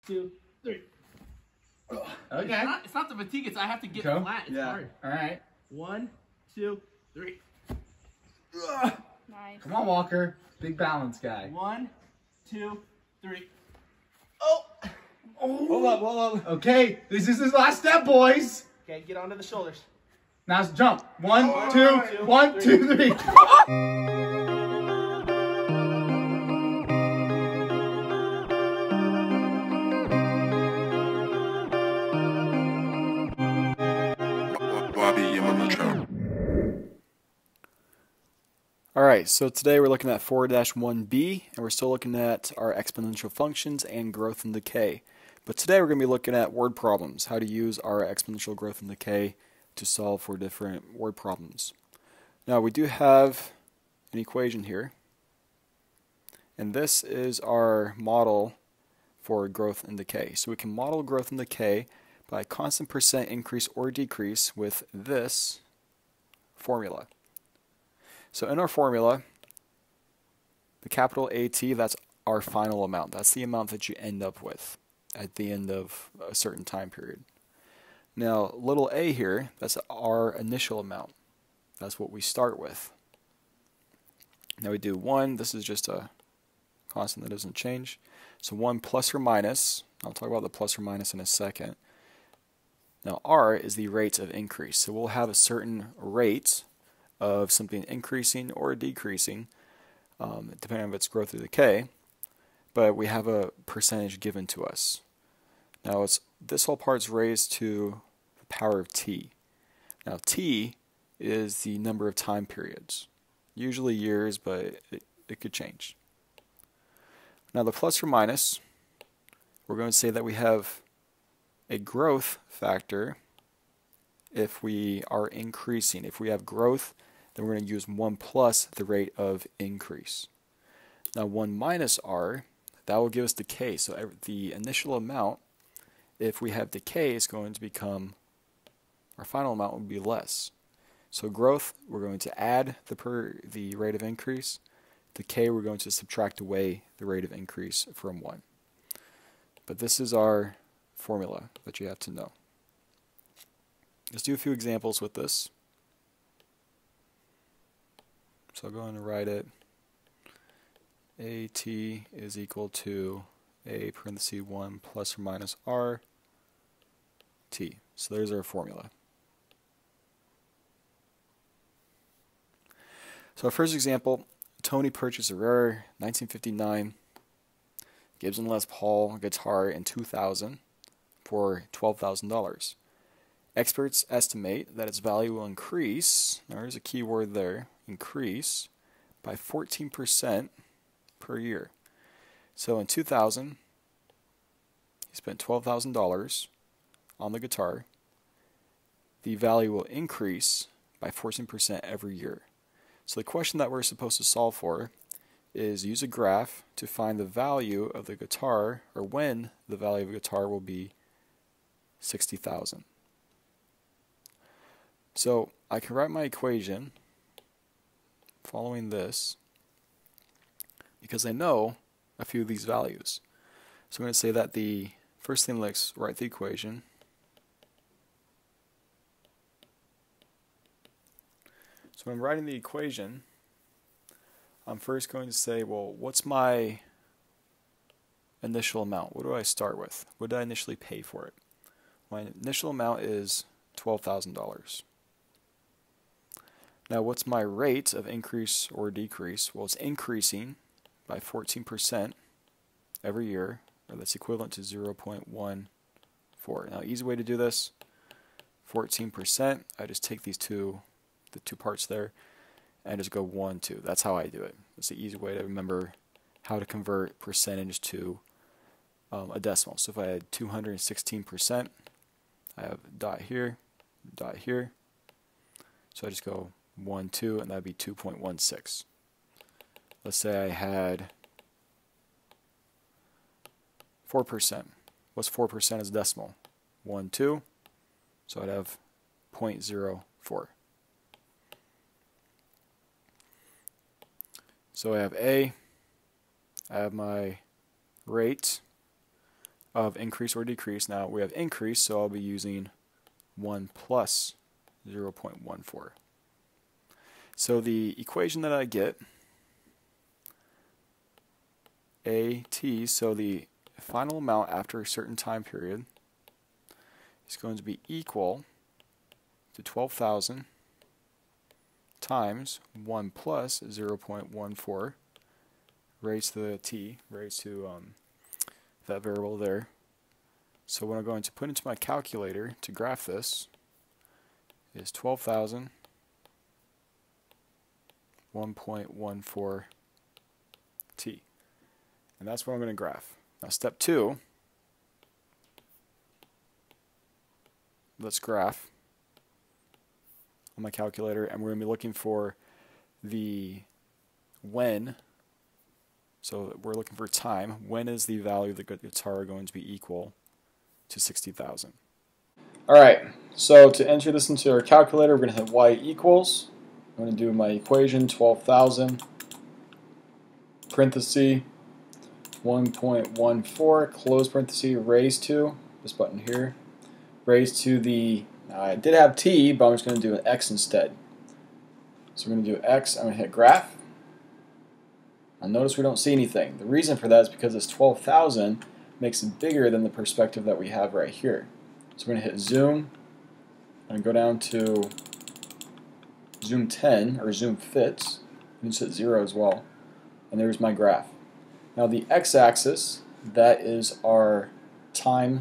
2, 3. Okay. It's not the fatigue, it's I have to get Go. flat. It's hard. All right. 1, 2, 3. Nice. Come on, Walker. Big balance guy. 1, 2, 3. Oh! Hold up. Okay, this is his last step, boys. Okay, get onto the shoulders. Now it's jump. 1, 2, 1, 2, 3. Alright, so today we're looking at 4-1b, and we're still looking at our exponential functions and growth and decay. But today we're going to be looking at word problems, how to use our exponential growth and decay to solve for different word problems. Now we do have an equation here, and this is our model for growth and decay. So we can model growth and decay by a constant percent increase or decrease with this formula. So in our formula, the capital AT, that's our final amount. That's the amount that you end up with at the end of a certain time period. Now, little a here, that's our initial amount. That's what we start with. Now we do 1. This is just a constant that doesn't change. So 1 plus or minus. I'll talk about the plus or minus in a second. Now r is the rate of increase. So we'll have a certain rate of something increasing or decreasing, depending on if it's growth or decay, but we have a percentage given to us. Now this whole part's raised to the power of t. Now t is the number of time periods, usually years, but it could change. Now the plus or minus, we're going to say that we have a growth factor if we are increasing. If we have growth, then we're going to use 1 plus the rate of increase. Now 1 minus r, that will give us decay. So the initial amount, if we have decay, is going to become, our final amount will be less. So growth, we're going to add the rate of increase. Decay, we're going to subtract away the rate of increase from 1. But this is our formula that you have to know. Let's do a few examples with this. So I'll go ahead and write it. AT is equal to A parenthesis 1 plus or minus R T. So there's our formula. So our first example, Tony purchased a rare 1959 Gibson Les Paul guitar in 2000 for $12,000. Experts estimate that its value will increase, there's a key word there, increase, by 14% per year. So in 2000, he spent $12,000 on the guitar. The value will increase by 14% every year. So the question that we're supposed to solve for is use a graph to find the value of the guitar, or when the value of the guitar will be $60,000. So I can write my equation following this because I know a few of these values. So I'm going to say that the first thing, let's write the equation. So when I'm writing the equation, I'm first going to say, well, what's my initial amount? What do I start with? What did I initially pay for it? My initial amount is $12,000. Now what's my rate of increase or decrease? Well, it's increasing by 14% every year, or that's equivalent to 0.14. Now easy way to do this, 14%, I just take the two parts there and just go 1, 2. That's how I do it. It's the easy way to remember how to convert percentage to a decimal. So if I had 216%, I have dot here, so I just go 1, 2, and that would be 2.16. Let's say I had 4%. What's 4% as a decimal? 1, 2, so I'd have 0.04. So I have A, I have my rate of increase or decrease. Now we have increase, so I'll be using 1 plus 0.14. So the equation that I get, AT, so the final amount after a certain time period is going to be equal to 12,000 times 1 plus 0.14 raised to the t, raised to that variable there. So what I'm going to put into my calculator to graph this is 12,000 1.14 t. And that's what I'm going to graph. Now step 2, let's graph on my calculator, and we're going to be looking for the when. So we're looking for time. When is the value of the guitar going to be equal to 60,000? Alright, so to enter this into our calculator, we're going to hit y equals. I'm going to do my equation, 12,000, parenthesis, 1.14, close parenthesis, raised to, this button here, raised to the, I did have t, but I'm just going to do an x instead. So we're going to do x, I'm going to hit graph. Now notice we don't see anything. The reason for that is because this 12,000 makes it bigger than the perspective that we have right here. So we're going to hit zoom, and go down to zoom 10, or zoom fits. You can just hit 0 as well. And there's my graph. Now the x-axis, that is our time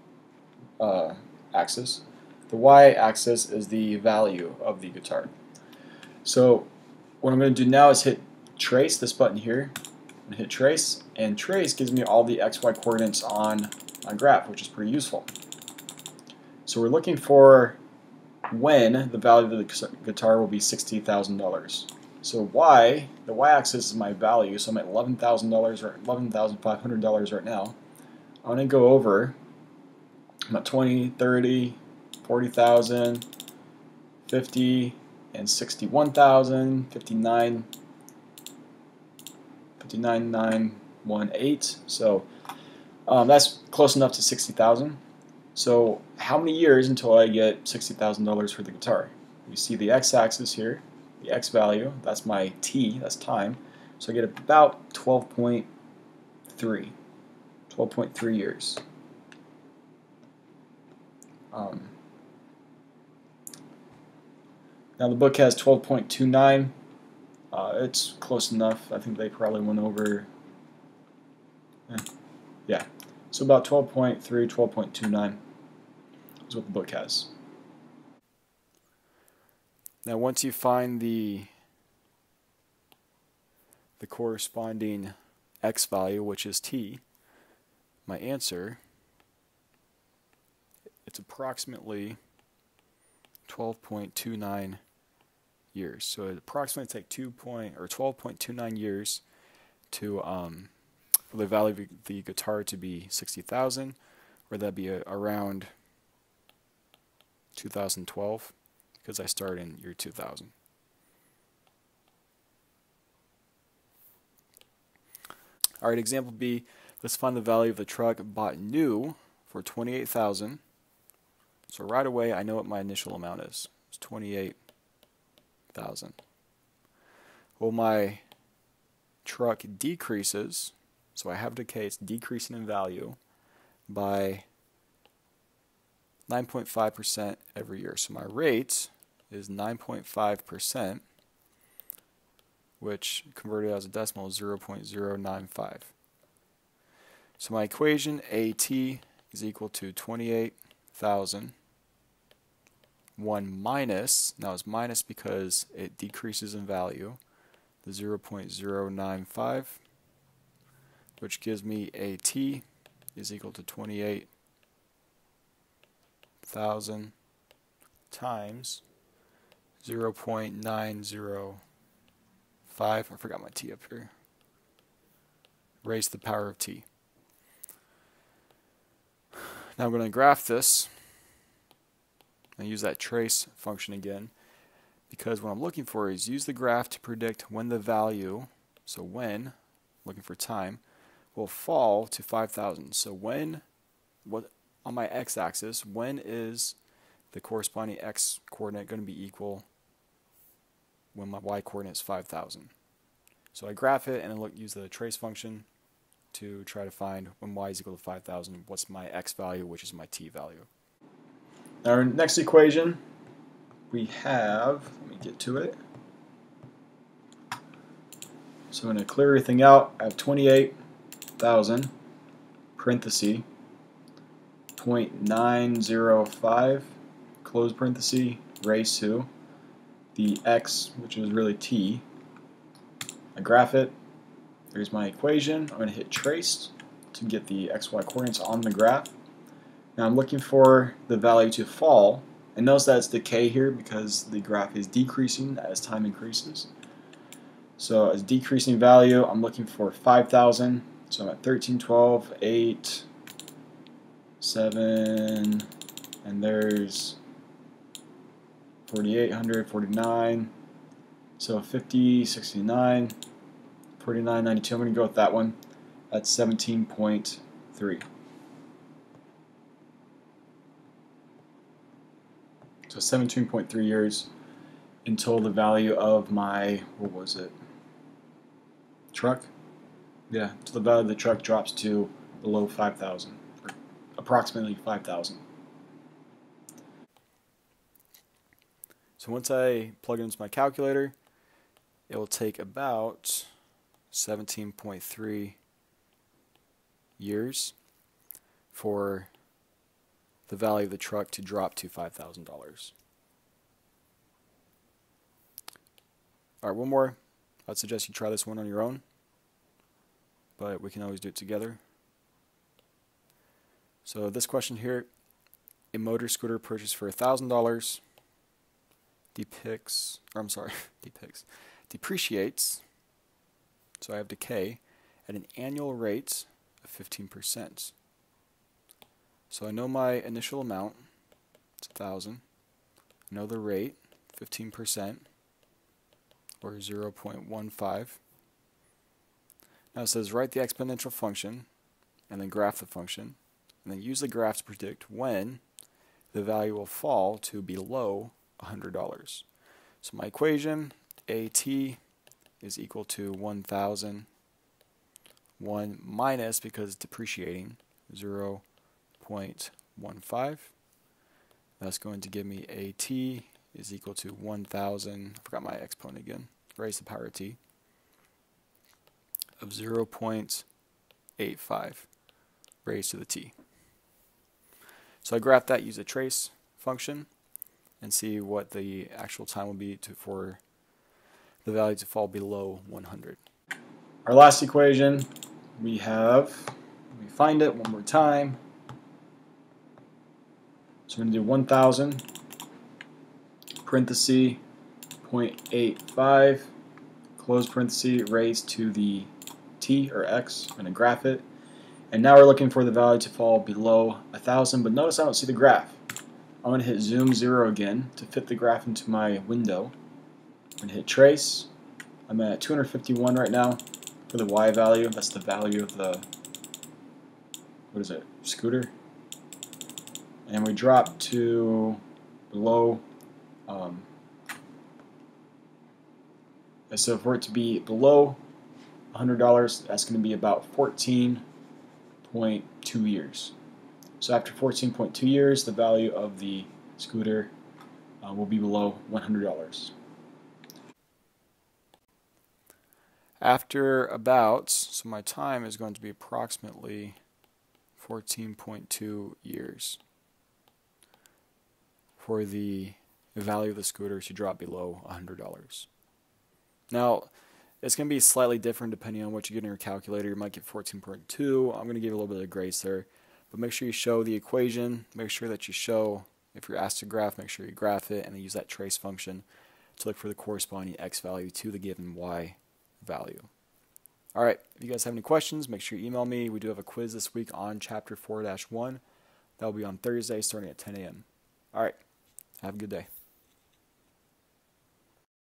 axis. The y-axis is the value of the guitar. So what I'm going to do now is hit trace, this button here. I'm going to hit trace, and trace gives me all the xy coordinates on my graph, which is pretty useful. So we're looking for when the value of the guitar will be $60,000. So y, the y-axis is my value, so I'm at $11,000 or $11,500 right now. I'm going to go over, I'm at 20, 30, 40,000, 50, and 61,000, 59, 59,918. So that's close enough to 60,000. So how many years until I get $60,000 for the guitar? You see the x-axis here, the x value, that's my t, that's time. So I get about 12.3 years. Now the book has 12.29. It's close enough. I think they probably went over. Yeah. So about 12.3, 12.29 is what the book has. Now once you find the corresponding x value, which is t, my answer, it's approximately 12.29 years. So it approximately take 12.29 years to for the value of the guitar to be 60,000, or that'd be around 2012, because I started in year 2000. Alright, example B, let's find the value of the truck bought new for 28,000. So right away I know what my initial amount is. It's 28,000. Well, my truck decreases, so I have decay, it's decreasing in value by 9.5% every year. So my rate is 9.5%, which converted as a decimal is 0.095. So my equation AT is equal to 28,000. 1 minus, now it's minus because it decreases in value, the 0.095, which gives me AT is equal to 28,000 times 0.905, I forgot my t up here, raised to the power of t. Now I'm going to graph this and use that trace function again, because what I'm looking for is use the graph to predict when the value, so when, looking for time, will fall to 5,000. So when what on my x-axis, when is the corresponding x coordinate going to be equal when my y coordinate is 5,000? So I graph it and then use the trace function to try to find when y is equal to 5,000, what's my x value, which is my t value. Our next equation, we have, let me get to it. So I'm going to clear everything out. I have 28,000, parenthesis, 0.905, close parenthesis, raised to the x, which is really t. I graph it. There's my equation. I'm going to hit trace to get the xy coordinates on the graph. Now I'm looking for the value to fall, and notice that it's decay here because the graph is decreasing as time increases. So as decreasing value, I'm looking for 5,000. So I'm at 13, 12, 8, 7, and there's 4,800, 49. So 50, 69, 49, 92. I'm going to go with that one. That's 17.3. So 17.3 years until the value of my, what was it? Truck? Yeah, until the value of the truck drops to below 5,000, or approximately 5,000. So once I plug it into my calculator, it will take about 17.3 years for the value of the truck to drop to $5,000. Alright, one more. I'd suggest you try this one on your own, but we can always do it together. So this question here, a motor scooter purchased for $1,000 depreciates, so I have decay, at an annual rate of 15%. So I know my initial amount, it's 1,000. I know the rate, 15%, or 0.15. Now it says write the exponential function, and then graph the function, and then use the graph to predict when the value will fall to below $100. So my equation, AT is equal to 1,000, 1 minus, because it's depreciating, 0.15. That's going to give me AT is equal to 1,000, I forgot my exponent again, raised to the power of t, of 0.85 raised to the t. So I graph that, use a trace function, and see what the actual time will be for the value to fall below 100. Our last equation, we have, let me find it one more time. So we're going to do 1,000, parenthesis, 0.85, close parenthesis, raised to the t, or x. I'm going to graph it. And now we're looking for the value to fall below 1,000, but notice I don't see the graph. I'm going to hit zoom 0 again to fit the graph into my window. I'm going to hit trace. I'm at 251 right now for the y value. That's the value of the, what is it, scooter. And we drop to below, so for it to be below $100, that's going to be about 14.2 years. So after 14.2 years, the value of the scooter will be below $100. After about, so my time is going to be approximately 14.2 years for the value of the scooter to drop below $100. Now, it's going to be slightly different depending on what you get in your calculator. You might get 14.2. I'm going to give you a little bit of grace there. But make sure you show the equation. Make sure that you show, if you're asked to graph, make sure you graph it and then use that trace function to look for the corresponding x value to the given y value. Alright, if you guys have any questions, make sure you email me. We do have a quiz this week on Chapter 4-1. That will be on Thursday starting at 10 a.m. Alright, have a good day.